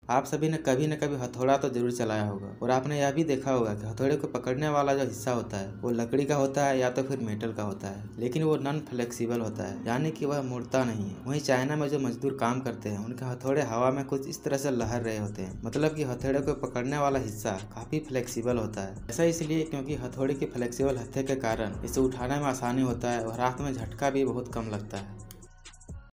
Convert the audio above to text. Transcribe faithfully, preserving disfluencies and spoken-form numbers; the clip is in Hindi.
आप सभी ने कभी न कभी हथौड़ा तो जरूर चलाया होगा और आपने यह भी देखा होगा कि हथौड़े को पकड़ने वाला जो हिस्सा होता है वो लकड़ी का होता है या तो फिर मेटल का होता है, लेकिन वो नॉन फ्लेक्सिबल होता है, यानी कि वह मुड़ता नहीं है। वहीं चाइना में जो मजदूर काम करते हैं उनके हथौड़े हवा में कुछ इस तरह से लहर रहे होते हैं, मतलब कि हथौड़े को पकड़ने वाला हिस्सा काफी फ्लेक्सिबल होता है। ऐसा इसलिए क्योंकि हथौड़े के फ्लेक्सिबल हत्थे के कारण इसे उठाने में आसानी होता है और हाथ में झटका भी बहुत कम लगता है।